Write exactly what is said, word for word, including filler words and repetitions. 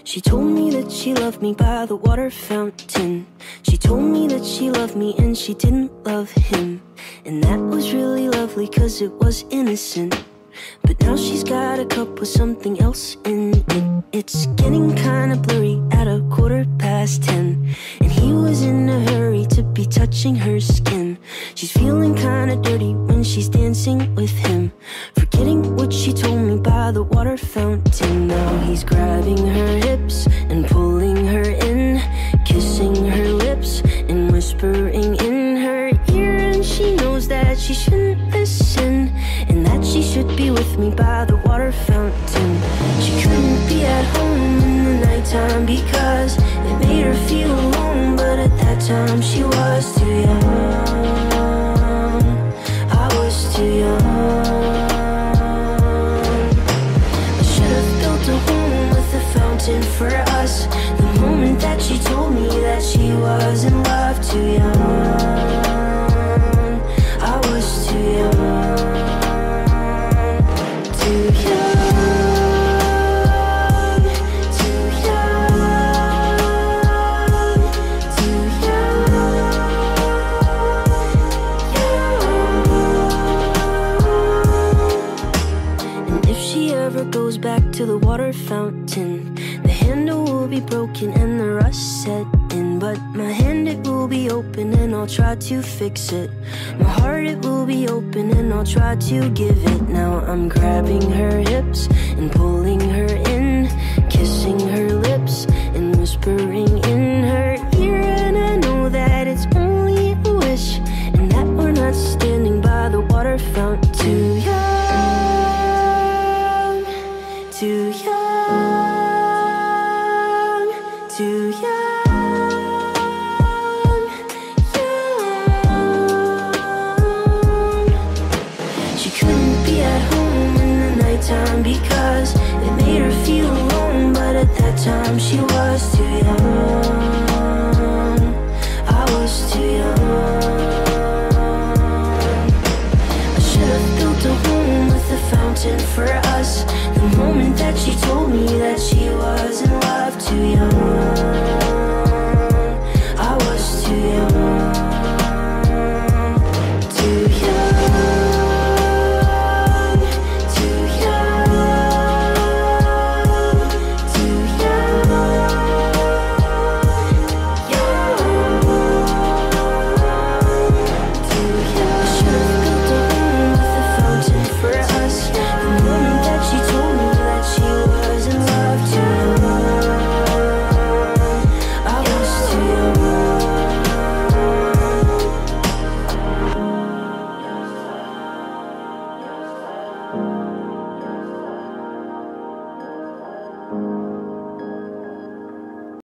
She told me that she loved me by the water fountain. She told me that she loved me and she didn't love him. And that was really lovely cause it was innocent. But now she's got a cup with something else in it. It's getting kinda blurry at a quarter past ten. And he was in a hurry to be touching her skin. She's feeling kinda dirty when she's dancing with him, forgetting what she told me by the water fountain. Now he's grabbing her hips and pulling her in, kissing her lips and whispering in her ear. And she knows that she shouldn't listen, and that she should be with me by the water fountain. She couldn't be at home in the nighttime because it made her feel alone. But at that time she was too young, I was too young. I should have built a home with a fountain for us. The moment that she told me that she was in love, too young, I was too young. Too young, too young, too young. And if she ever goes back to the water fountain, the handle will be broken and the rust set in. But my hand, it will be open and I'll try to fix it. My heart, it will be open and I'll try to give it. Now I'm grabbing her hips and pulling her in, kissing her lips and whispering in her ear. And I know that it's only a wish, and that we're not standing by the water fountain. Too young, too young, too young. Because it made her feel alone. But at that time she was too young, I was too young. I should have built a home with a fountain for